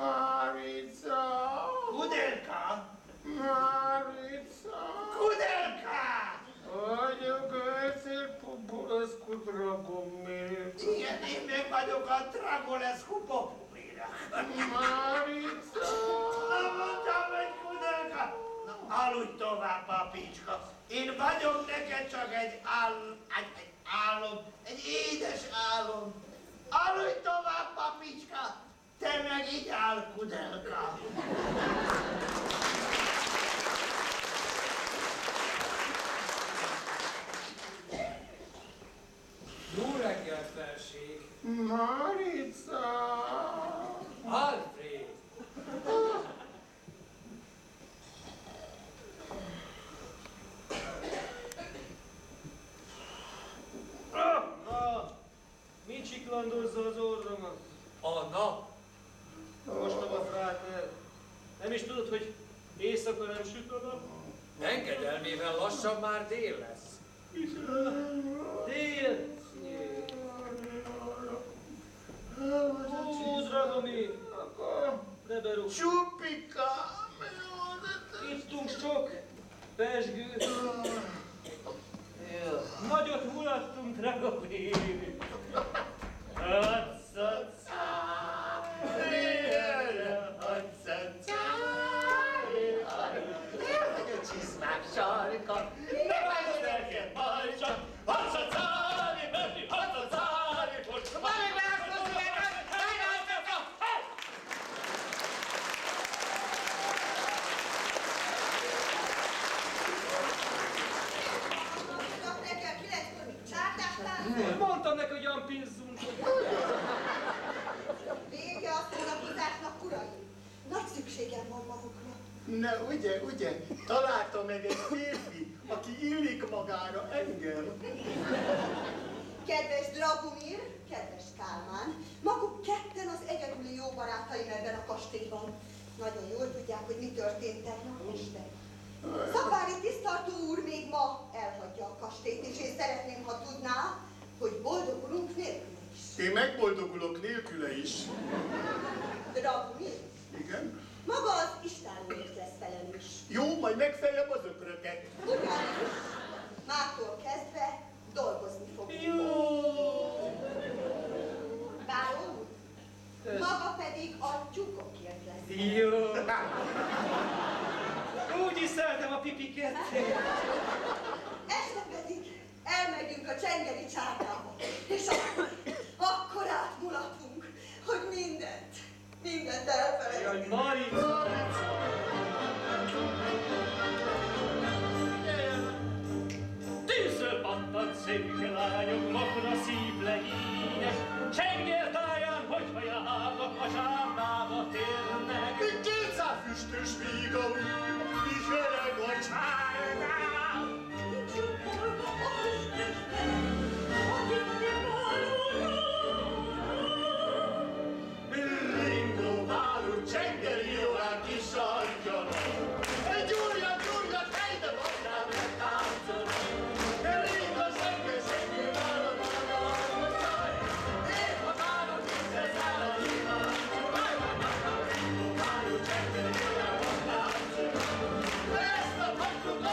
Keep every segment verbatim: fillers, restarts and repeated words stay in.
Marica! Kudelka! Marica! Kudelka! Anyuka, ezért populeszku Dragomir. Igen, én meg vagyok a Dragolescu Popumira. Marica! Na mondjam, hogy Kudelka! Na, aludj tovább, papicska. Én vagyok neked csak egy áll... egy, egy álom, egy édes álom. Aludj tovább, papicska! Te meg így áll, Kudelka. Jó reggelt, felség! Marica! Alfred! Ah, mit csiklandozza az orromat? A nap! Mostom a fráter. Nem is tudod, hogy éjszaka nem süt a nap? Engedelmével lassan már dél lesz. Dél! Ó, Dragomir! De berúg. Csupika! Ittunk sok pesgőt. Nagyot mulattunk, Dragomir. Hatszatszá! Csizmák sarka, ne vágj neked majd csak, hatszatszári, menni, hatszatszári, most majd meghozni neked, meghozni! Mondok nekem kilenckor még csártástán? Mondtam neki, hogy jampinzzunk. Vége a szórakozásnak, uraim! Nagy szükségem van magukra. Na ugye, ugye, találtam meg egy férfi, aki illik magára engem. Kedves Dragomir, kedves Kálmán, maguk ketten az egyedüli jó barátaim ebben a kastélyban. Nagyon jól tudják, hogy mi történt tegnap este. Szapári tisztartó úr még ma elhagyja a kastélyt, és én szeretném, ha tudná, hogy boldogulunk nélküle is. Én megboldogulok nélküle is. Dragomir, Igen? maga az istállóért lesz felelős. Jó, majd megfejem az ökröket. Ugyanis mától kezdve dolgozni fogunk. Jó! Báró úr, maga pedig a tyúkokért lesz. Jó! Úgy is szeretem a pipiket. Este pedig elmegyünk a csengeri csárdába, és akkor, akkor átmulatunk, hogy mindent, mindent Jaj, elfelejtünk. Marica! Tűzről pattant szőke lányok, makra szív lehínes, csengér táján, hogyha járnak, a csárdába térnek. Még kétszáz füstös víga úr, is öreg a csárdám. Nincs bolga az Isten, aki valóra. Ringó váló, csengeri jóvár kis sarkjanak. Egy gyúrjat, gyúrjat, helybe vadnám megtáncolok. Ring a senge, senge, vállat, vállat, vállat. Én ha válok, visszaszáll a hívat. Ringó váló, csengeri jóvár vadnám. Ezt a patkot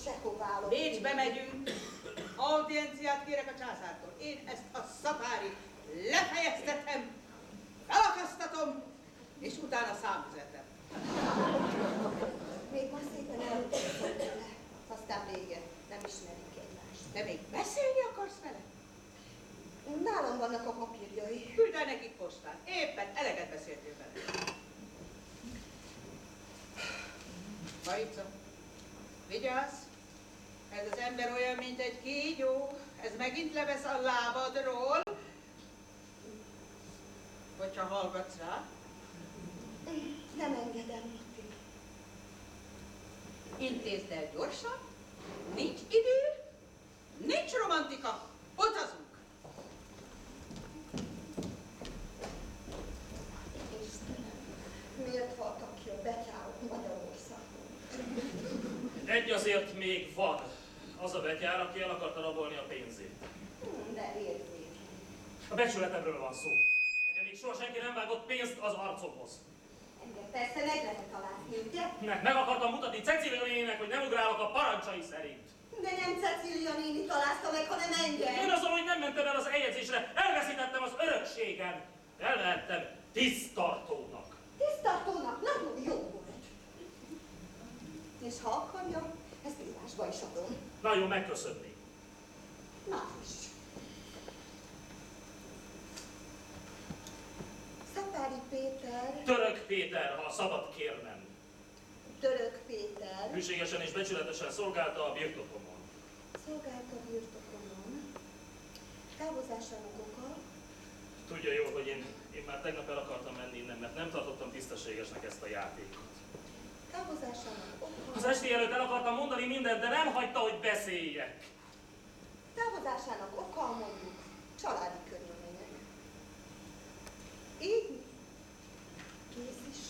sehová állok. Bécsbe megyünk. Audienciát kérek a császártól. Én ezt a szapárit lefejeztetem, felakasztatom, és utána számüzetem. Még ma szépen elutazom tőle, aztán vége, nem ismerjük egymást. De még beszélni akarsz vele? Nálam vannak a papírjai. Küld el nekik postán. Éppen eleget beszéltél vele. Marica, vigyázz! Ez az ember olyan, mint egy kígyó. Ez megint levesz a lábadról. Hogyha hallgatsz rá. Nem engedem, Mati. Intézd el gyorsan. Nincs idő. Nincs romantika. Utazunk. Istenem, miért haltak ki a betyárok Magyarországon? Egy azért még van. Az a betyár, aki el akarta rabolni a pénzét. Hm, de érzékeny. A becsületemről van szó. Nekem még soha senki nem vágott pénzt az arcomhoz. Engem persze meg lehet találni, ugye? Meg, meg akartam mutatni Cecília néninek, hogy nem ugrálok a parancsai szerint. De nem Cecília néni találta meg, hanem engem. Én azon, hogy nem mentem el az eljegyzésre, elveszítettem az örökségem. Elmehettem tisztartónak. Tisztartónak nagyon jó volt. És ha akarja, ezt írásba is adom. Nagyon megköszönni. Már is. Szapári Péter, Török Péter, ha szabad kérnem. Török Péter, Hűségesen és becsületesen szolgálta a birtokomon. szolgált a birtokomon, távozásának oka, Tudja jól, hogy én, én már tegnap el akartam menni innen, mert nem tartottam tisztességesnek ezt a játékot. távozásának oka, Az esti előtt el akartam mondani mindent, de nem hagyta, hogy beszéljek. távozásának oka mondjuk családi körülmények. Így kész is.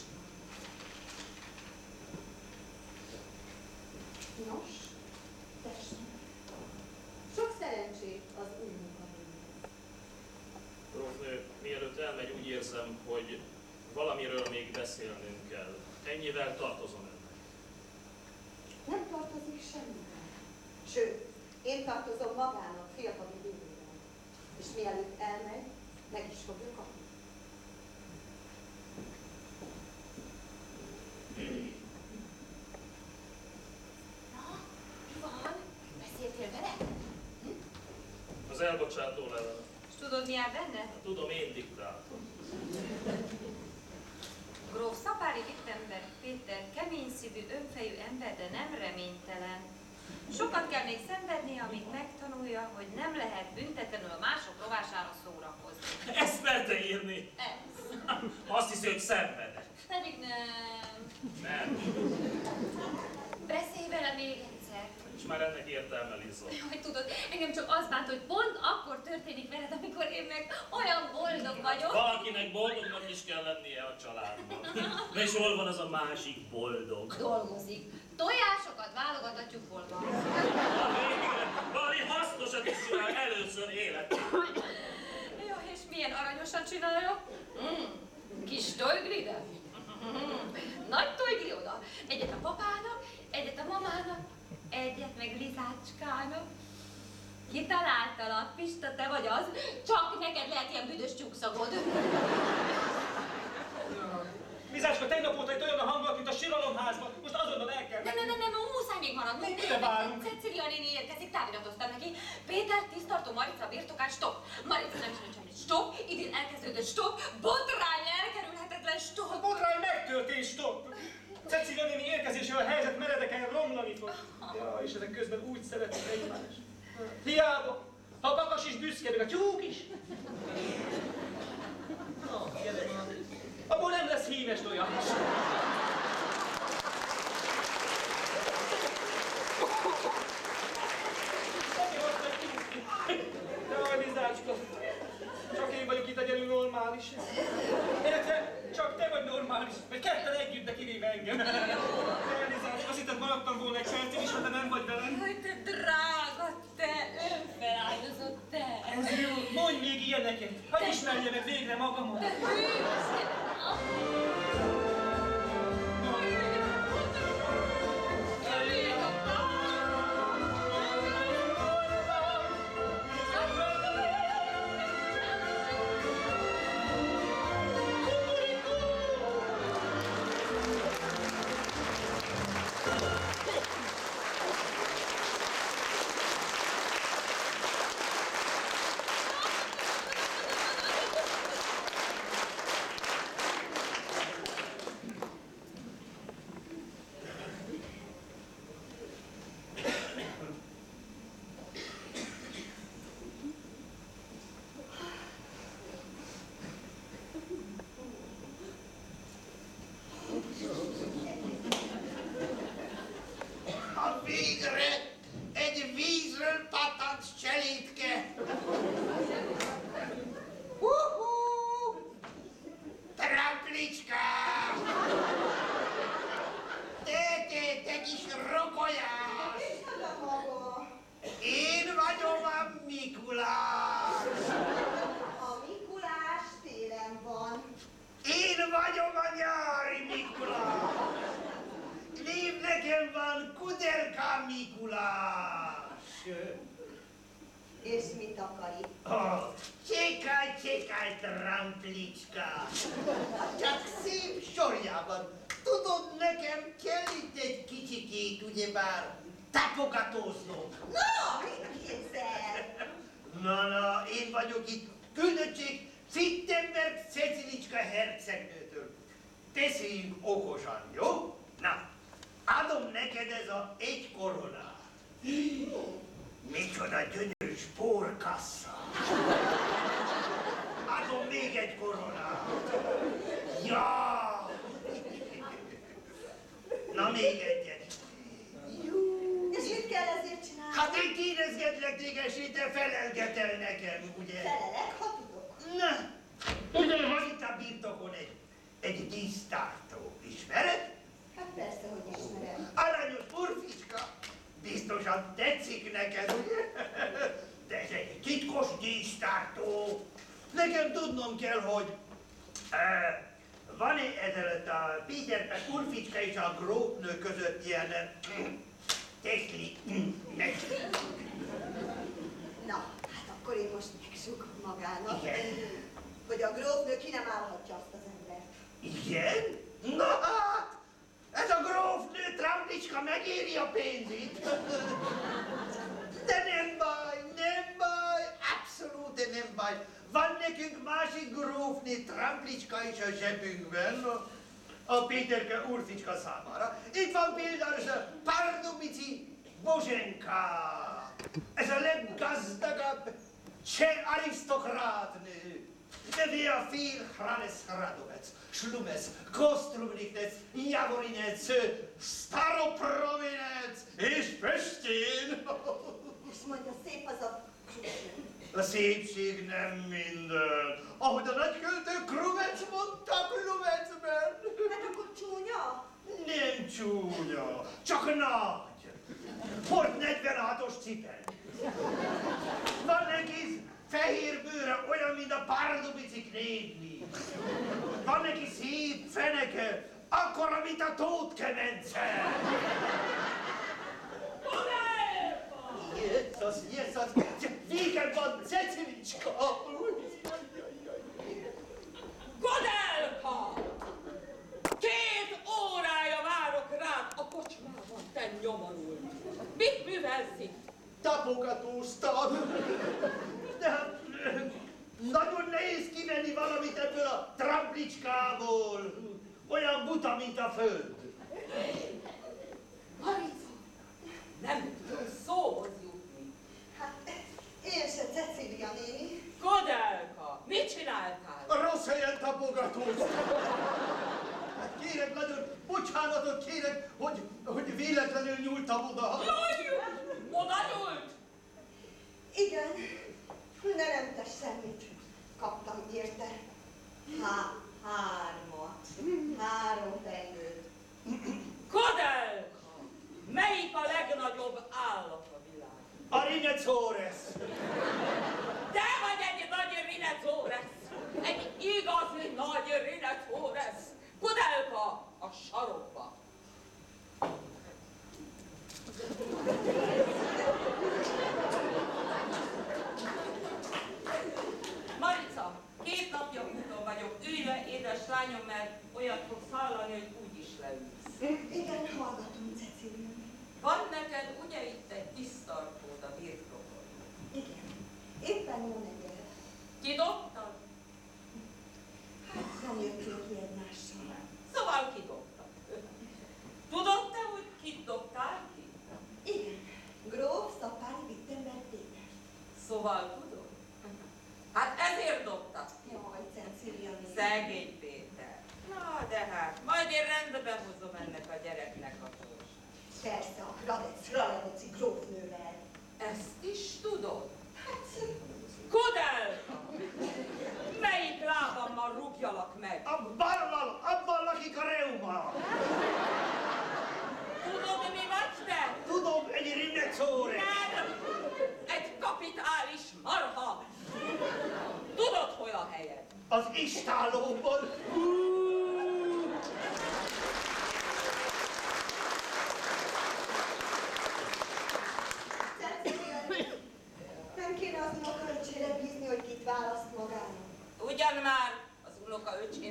Nos, tessék. Sok szerencsét az új munkahelyéhez. Grófnő, mielőtt elmegy, úgy érzem, hogy valamiről még beszélnünk kell. Ennyivel tartozom ennek. Nem tartozik semmivel. Sőt, én tartozom magának fiatali bűnővel. És mielőtt elmegy, meg is fogja kapni. Na, mi van? Beszéltél vele? Az elbocsátó level. És tudod, mi áll benne? Tudom, én diktáltam. Gróf Szapári Wittenberg Péter kemény szívű, önfejű ember, de nem reménytelen. Sokat kell még szenvedni, amíg megtanulja, hogy nem lehet büntetlenül a mások rovására szórakozni. Ezt merte írni. Ez. Azt hiszi, hogy szenvedek. Pedig nem. Nem. Beszélj vele még egyszer. És már ennek értelme, Liza. Hogy tudod, engem csak az bánt, hogy pont akkor történik veled, amikor én meg olyan boldog vagyok. Valakinek boldognak is kell lennie a családban. De és hol van az a másik boldog? Dolgozik. Tojásokat válogathatjuk hol van. Valami hasznosat is csinál először életében. Jó, és milyen aranyosan csinálja? Mm. Kis tojgli, de? Mm. Nagy tojgli oda. Egyet a papának, egyet a mamának, egyet meg Lizácskának. Kitaláltalak, Pista, te vagy az, csak neked lehet ilyen büdös tyúkszagod. Lizácska, tegnap óta itt olyan a hangulat, mint a síralomházban. Most azonnal el kell Nem, nem, nem, nem, muszáj még maradnunk. Mire várunk? Cecilia néni érkezik, táviratoztam neki. Péter, tisztartó Marica birtokán, stop. Marica nem csinál semmit, stop. Idén elkezdődött, stop. Botrány, elkerülhetetlen, stop. A botrány megtörtént, stop! Cecilia néni érkezésével a helyzet meredeken romlani fog. Ja, és ezek közben úgy szeretik egymást. Hiába, ha a kakas is büszke, meg a tyúk is. Na, gyere már. Abból nem lesz hímes tojás. Jaj, Lizácska, csak én vagyok itt egyedül normális. Illetve csak te vagy normális, vagy ketten együtt, de kivéve engem. Jaj, Lizácska, azt hitted maradtam volna egy percig is, ha te nem vagy velem. Jaj, te drága, te önfeláldozott te. Ez jó, mondj még ilyeneket. Hadd ismerje meg végre magamat. Te hűséges. Kudelka Mikulás! És mit akar itt? Oh, csékálj, csékálj, tramplicska! Csak szép sorjában. Tudod, nekem kell itt egy kicsikét, ugyebár tapogatóznom. Na, mit képzel? Na, na, én vagyok itt küldöttség Wittenberg Cecilicska hercegnőtől. Beszéljünk okosan, jó? Na, adom neked ez a egy koronát. Micsoda gyönyörű spórkassa. Adom még egy koronát. Ja! Na, még egyet. És mit kell ezért csinálni? Hát én kérdezgetlek téged, és te felelgetel nekem, ugye? Felelek, ha tudok. Na, ugye van itt a birtokon egy, egy dísztartó. Ismered? Hát persze, hogy ismerem. Aranyos furficska. Biztosan tetszik neked, ugye? De ez egy titkos dísztartó. Nekem tudnom kell, hogy uh, van-e ezelőtt a Péter Urficska és a grófnő között ilyen uh, technik, uh, Na, hát akkor én most megsúgom magának, Igen. hogy a grófnő ki nem állhatja azt az embert. Igen? Na hát! Ez a grófnő Tramplicska megéri a pénzét. De nem baj, nem baj, abszolút nem baj. Van nekünk másik grófnő Tramplicska is a zsebünkben, a Péterke Urficska számára. Itt van például ez a Pardubici Bozsenka. Ez a leggazdagabb cseh arisztokrátnő. Neve a fél Hranes Hradovec, Slumec, Kostrumniknec, Javorinec, Staroprovinec és Pestén. És mondja, szép az a krúsnő. A szépség nem minden. Ahogy a nagyköltő Krumec mondta Krumecben. Hát akkor csúnya? Nem csúnya, csak nagy. Hord negyvenhatos cipel. Van neki fehér bőre, olyan, mint a Pardubici néni. Van neki szép feneke, akkora, mint a Tóth Kemence. Jézus, Jézus, vége van, Cecilicska. Godelka! Két órája várok rád a kocsmában, te nyomorult. Mit művelsz itt? Tapogatóztam. De hát nagyon nehéz kivenni valamit ebből a Tramplicskából. Olyan buta, mint a föld. Marica, nem tudom szóhoz jutni. Hát én se, Cecília néni. Godelka, mit csináltál? A rossz helyen tapogatóztam. Hát kérek, nagyon bocsánatot kérek, hogy, hogy véletlenül nyúltam oda. Jaj, oda nyúlt! Igen, de nem tesz semmit. Kaptam érte. Há, hármat. Három pengőt. Godelka, melyik a legnagyobb állat a világon? A Rhinoceros. Te vagy egy nagy Rhinoceros! Egy igazi nagy Rhinoceros! Godelka, a sarokba! Marica, két napja úton vagyok, ülj le, édes lányom, mert olyat fogsz hallani, hogy úgy is leülsz. Igen, hallgatom, Cecília. Van neked ugye itt egy tisztartód a birtokon? Igen, éppen jó negyed. Ki dobtad? Hát nem jöttünk ki egymással. Szóval ki dobtad? Tudod te, hogy kit dobtál ki? Igen, gróf Szapári Wittenberg Péter. Szóval tudod? Hát ezért dobtad ki. Jaj, Cecília néni. Szegény Péter. Na de hát, majd én rendbe hozom ennek a gyereknek a sorsát. Persze, a Hradec, Hradeci grófnővel. Ezt is tudod? Hát, Godelka! Melyik lábammal rúgjalak meg? A ballal, abban lakik a reuma. Tudod, mi vagy te? Tudom, egy Rhinoceros. Nem! Egy kapitális marha! Tudod, hol a helyed? Az istálóban.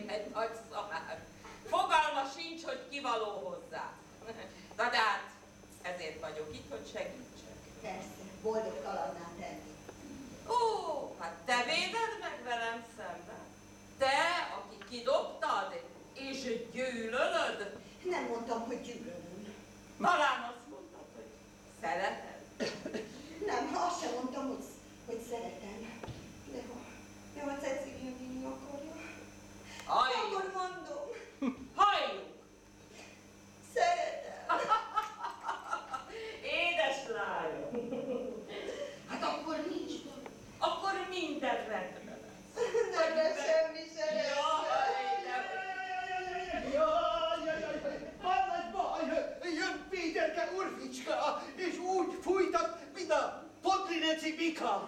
egy nagy szamár. Fogalma sincs, hogy kivaló hozzá. Na de hát, ezért vagyok itt, hogy segítsek. Persze, boldogtalanná tenni. Ó, hát te véded meg velem szemben? Te, aki kidobtad, és gyűlölöd? Nem mondtam, hogy gyűlölöm. Talán azt mondtad, hogy szereted? Nem, azt sem mondtam, hogy, hogy szeretem. De ha, de ha Cecilia néni akarja, Halljuk! akkor mondom, Halljuk! szeretem. Édes lányom! Hát akkor nincs baj. Akkor minden rendben lesz. Nem lesz semmi szeretem. Jaj, de... Jaj, jaj, jaj, jaj, van nagy baj, jön Péterke Urficska, és úgy fújtat, mint a Podlineci bika.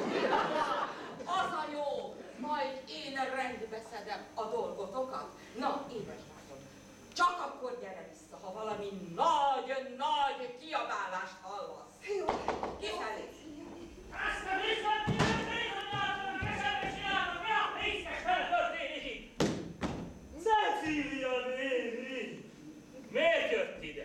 Az a jó, majd én rendbe szedem a dolgotokat. Na, édes lányom, csak akkor gyere vissza, ha valami nagy-nagy kiabálást hallasz. Jó. Kifelé. Ezt a bizony, bizony látom, hogy keserbe csinálom, mi a pénzes feltörténik? Cecília néni! Miért jött ide?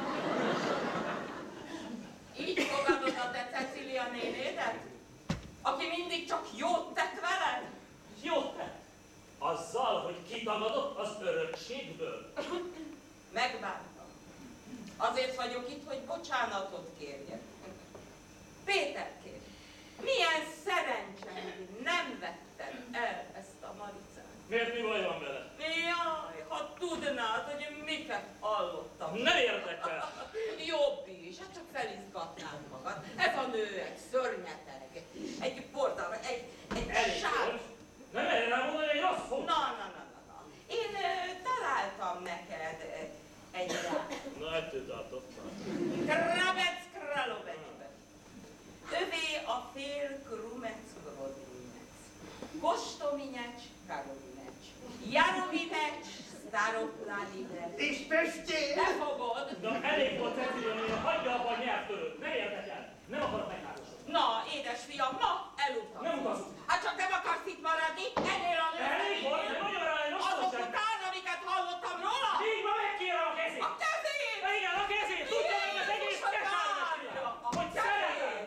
Így fogadod a te Cecilia nénédet? Aki mindig csak jót tett veled? Jó tett. Azzal, hogy kitagadott az örökségből. Megbántam. Azért vagyok itt, hogy bocsánatot kérjek. Péterkém, milyen szerencse, hogy nem vetted el ezt a Maricát. Miért mi baj van vele? Jaj, ha tudnád, hogy miket hallottam. Nem érdekel. Jobb is, hát csak felizgatnád magad. Ez a nő egy szörnyeteg, egy portal, egy, egy Elég sár. volt. Nem erre rá mondani egy rossz fog. Na, na, na, na, na. Én ö, találtam neked ö, egy rá. Na, ettől tartottam. Kravec Kralovecsbe. Övé a fél krumec Grodinec. Kostominyec Karolinec. Jarovinec Staroplanidec. És Pestén? Te fogod? Na, elég volt Cecilia néni, hagyja abba a nyelvtörőt. Ne érdekel. Nem akarok meghálósodni. Na, édes fiam, ma elutazunk. Nem utazunk. Hát csak nem akarsz itt maradni, ennél a Elég volt, de mondja rá egy azok rosszosság. után, amiket hallottam róla? Így ma megkérem a kezét. A kezét! Igen, a kezét. Tudja meg az egész Jézus, kesáromat várja! csinál. A Hogy kezét! szeretem.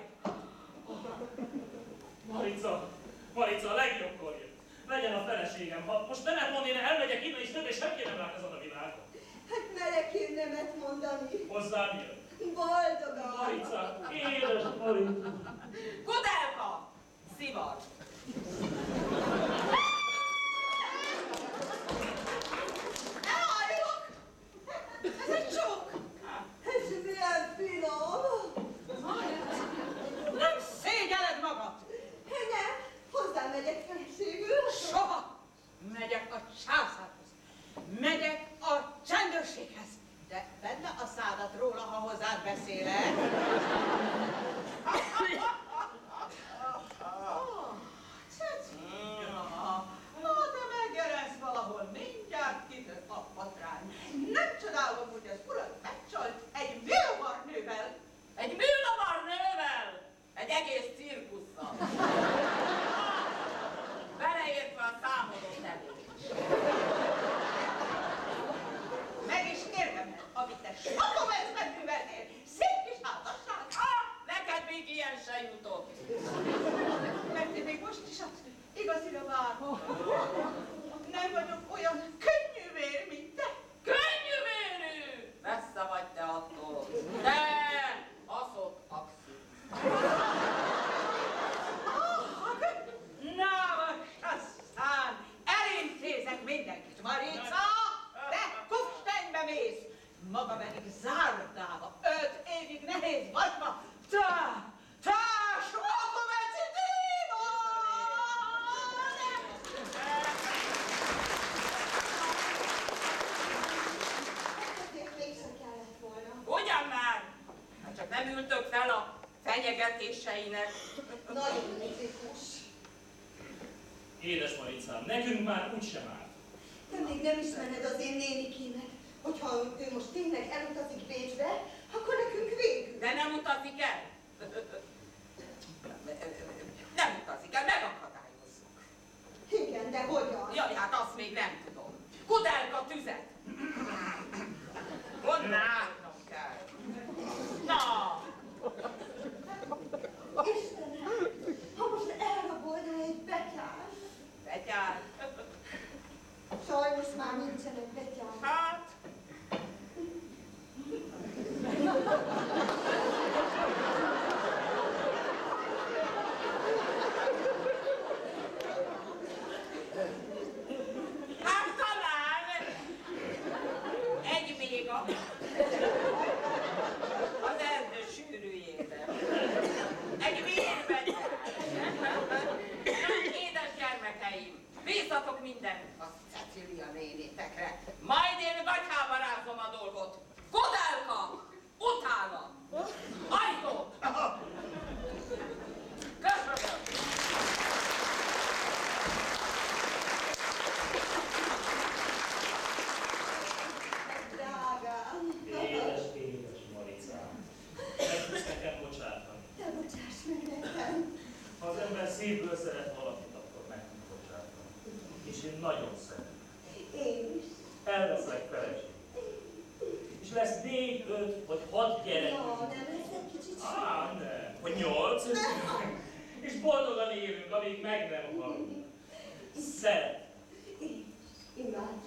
Marica, Marica, a legjobbkor jött. Legyen a feleségem. Ha most nemet mond, én elmegyek innen, és többé senki nem lát ezen a világon. Hát merekén nemet mondani. Hozzám jön. Boldogan. Marica, édes Marica. Kudelka! Szivar! Elállok! Ez egy csók! Ez milyen finom! Nem szégyeled magad! Nem, hozzám megyek feleségül. Soha! Megyek a császárhoz. Megyek a csendőrséghez. De vedd le a szádat róla, ha hozzád beszélek. Oh, Cecilia, na te megjelensz valahol, mindjárt kitört a patrány. Nem csodálom, hogy az urat megcsalt egy műlovarnővel. Egy műlovar nővel! Egy egész cirkusszal! Beleértve a számoló nevét. Meg is érdemel, amit te Sakovecben műveltél. Szép kis házasság. Ah, neked még ilyen se jutott. Mert én még most is azt igazira várom. Nem vagyok olyan könnyűvér, mint te. Könnyűvérű! Messze vagy te attól. De aszok akszint. Na most aztán elintézek mindenkit. Marica, te Kufsteinbe mész. Maga pedig zárdába, öt évig nehéz vagyba. Te, te Sakoveci Démon! Azért mégsem kellett volna. Ugyan már! Hát csak nem ültök fel a fenyegetéseinek. Nagyon muzsikus. Édes Maricám, nekünk már úgysem árt. Te még nem ismered az én nénikémet. Hogyha ő most tényleg elutazik Bécsbe, akkor nekünk végül. De nem utazik el? Nem utazik el, megakadályozzuk. Igen, de hogyan? Jaj, hát azt még nem tudom. tüzet. Gondolkodnom kell. Na! Istenem, ha most elrabolná egy betyár. Betyár. Sajnos már nincsenek betyár. Hát? Hát talán egy béga az erdő sűrűjében. Egy vérbetyár. Édes gyermekeim, bízzatok mindent a Cecília nénitekre. Majd én gatyába rázom a dolgot. Kodelka! Utána! Ajtó! Köszönöm! Drágám! Édes, édes Maricám. Meg tudsz nekem bocsátani. Te bocsáss meg nekem! Ha az ember szívből szeret valakit, akkor meg tud bocsátani. És én nagyon szeretem. Én is. Elveszlek feleség. És lesz négy, öt vagy hat gyerek. Ja, nem lesz egy kicsit Á, nem. Vagy nyolc. És boldogan élünk, amíg meg nem halunk. Szeret. Én is. Imádom.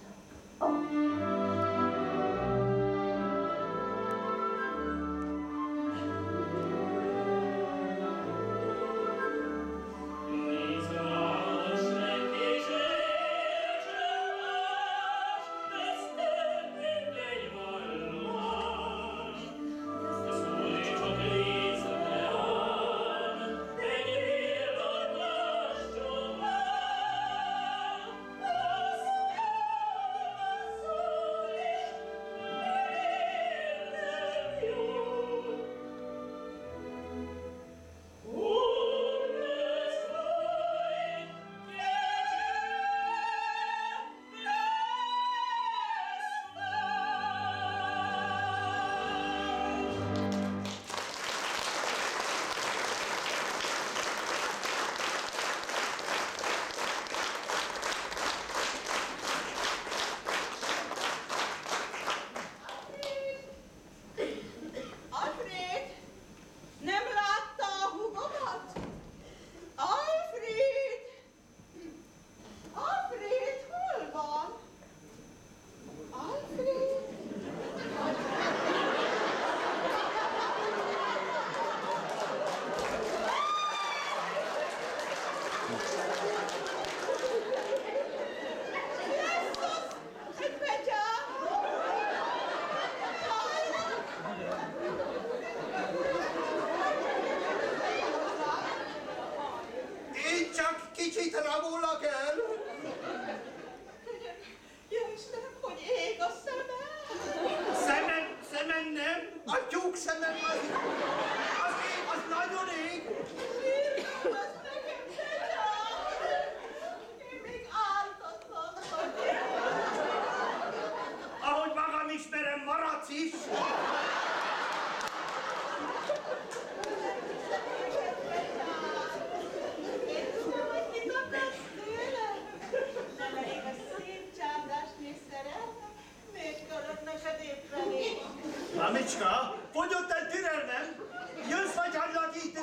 Mamicska, fogyott el türelmem? Jössz vagy hagylak itt?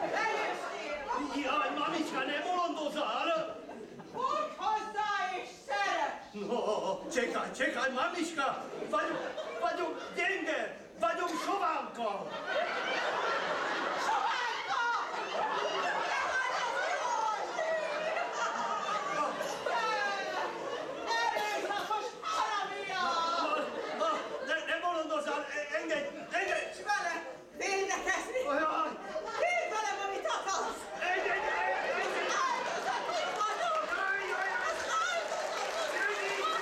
Eljöttél! Jaj, mamicska, ne bolondozzál! Fogd hozzá és szeress! No, czekaj, czekaj, mamiszka! Vagyok, vagyok gyenge! Vagyok sovánka! Sovánka! Erőszakos haramia! Ne, ne bolondozzál! Engedj! Engedj! És vele védekezni! Olyan! Tédd velem, amit akarsz! Engedj! Engedj! Áldozatot vagyok! Az áldozatot!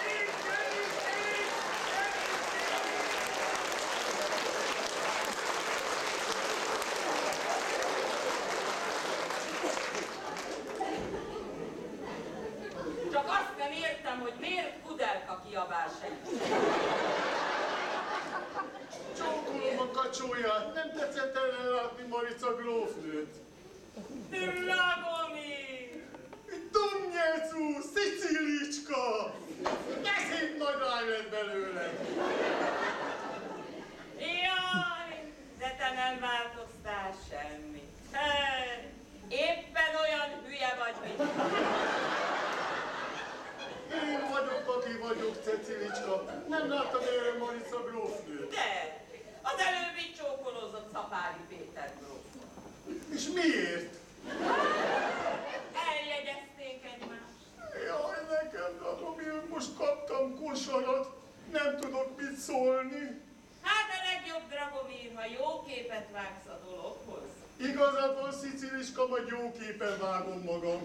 Csak azt nem értem, hogy miért Kudelka kiabása. Csókolom a kacsóját, nem tetszett ellátni Marica grófnőt. Dragomir! Dumnyecu, Szicílicska! Ne szép nagy lány lett belőle! Jaj, de te nem változtál semmit. Hey, éppen olyan hülye vagy, mint... Én vagyok, aki vagyok, Cecilicska. Nem láttam erre Marica grófnőt. De, az előbbi csókolózott Szapári Péter grófot. És miért? Eljegyezték egymást. Jaj, nekem, dragom, én most kaptam kosarat. Nem tudok mit szólni. Hát a legjobb, Dragomír, ha jó képet vágsz a dologhoz. Igazad van, Sziciliska, majd jó képen vágom magam.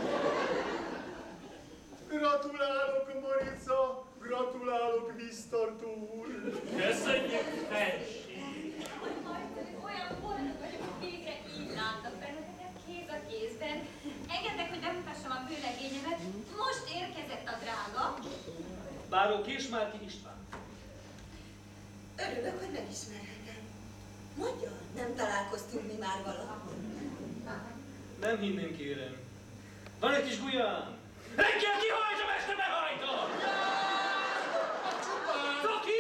Gratulálok, Marica! Gratulálok, víztartó úr! Köszönjük, felség! Olyan boldog vagyok, hogy végre így láttak benneteket kéz a kézben. Engednek, hogy bemutassam a vőlegényemet. Most érkezett a drága. Báró Kismárki István. Örülök, hogy megismerhetem. Mondja, nem találkoztunk mi már valaha. Nem hinném, kérem. Van egy kis gulyám. Reggel kihajtom, este behajtom! Toki!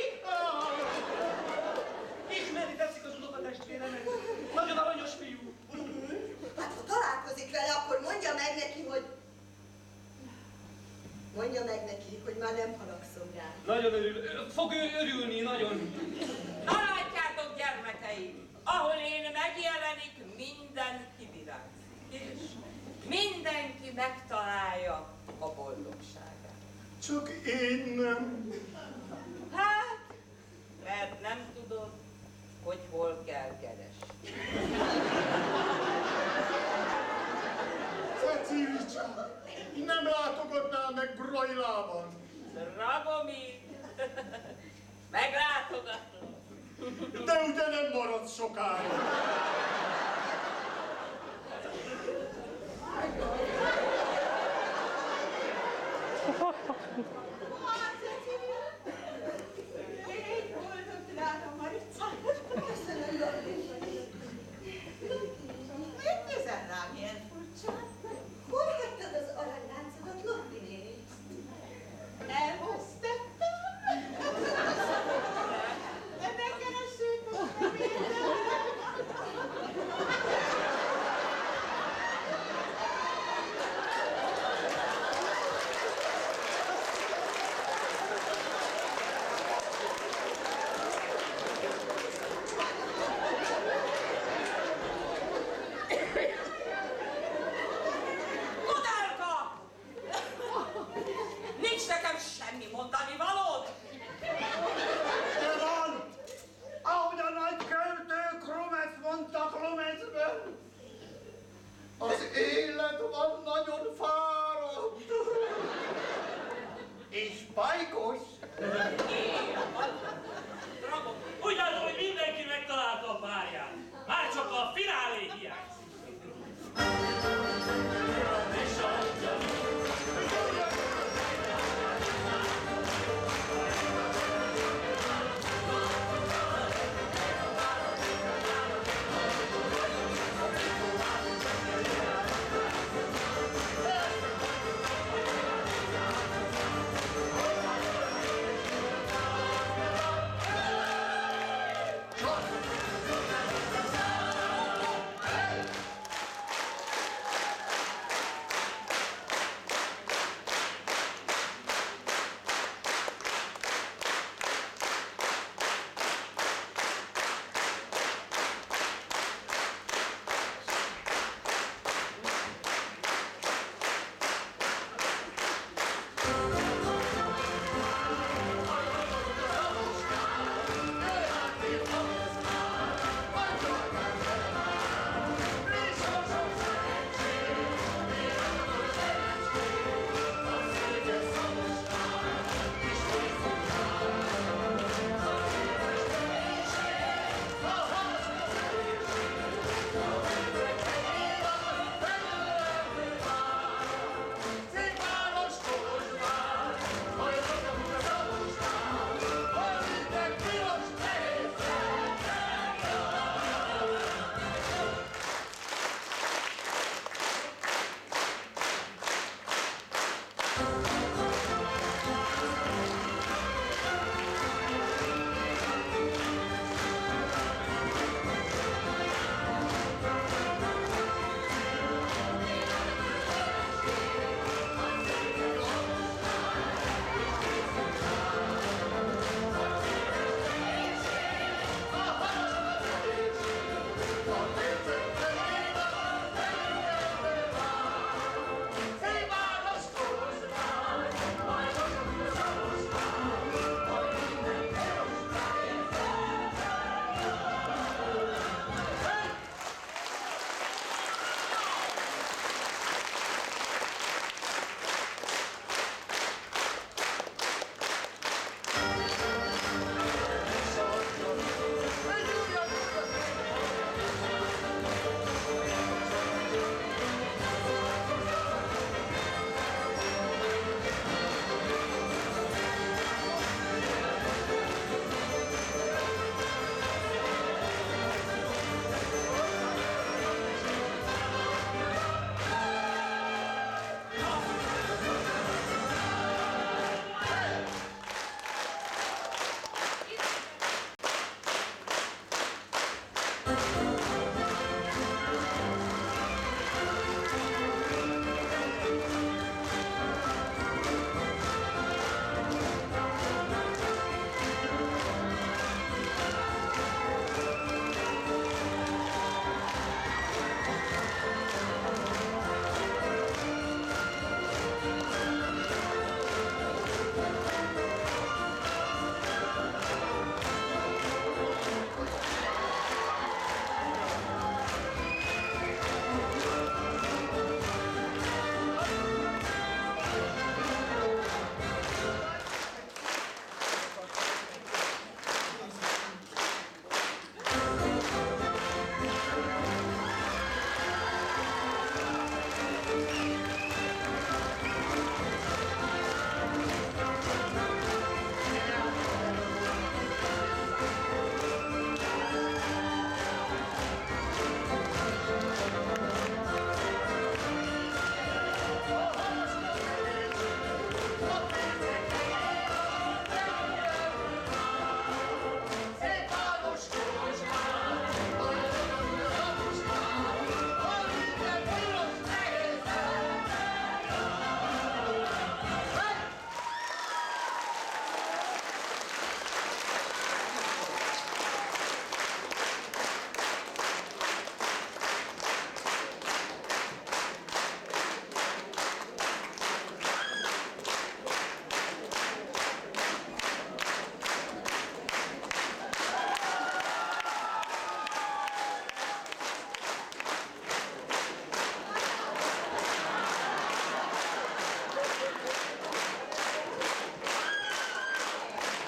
Ismerni tetszik az unokatestvéremet. Nagyon aranyos fiú. Hát ha találkozik vele, akkor mondja meg neki, hogy... Mondja meg neki, hogy már nem haragszom rá. Nagyon örül. Fog ő örülni, nagyon. Na látjátok, gyermekeim, ahol én megjelenik, mindenki virágzik. És mindenki megtalálja a boldogságát. Csak én nem. Hát, mert nem tudod, hogy hol kell keresni. Cecilicska, nem látogatnál meg Brailában. Dragomír, meglátogatlak. De ugye nem maradsz sokáig. Hát, Cecilia! Légy boldog, drága Marica! Köszönöm, Lordi. Mit nézel rám ilyen furcsán? Hol hagytad az aranyláncodat, Lordi néni? Elvesztettem? De ne keressék most nem értem! Kodálka! Nincs nekem semmi mondani valód? De van! Ahogy a nagy költő Kromec mondta Kromecben. Az élet van nagyon fáradt. És bajkos. Dragomír, Úgy látom, hogy mindenki megtalálta a párját. Már csak a finálé hiányzik.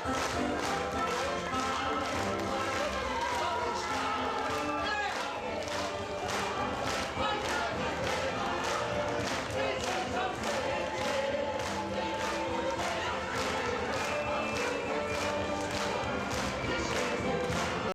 Thank you.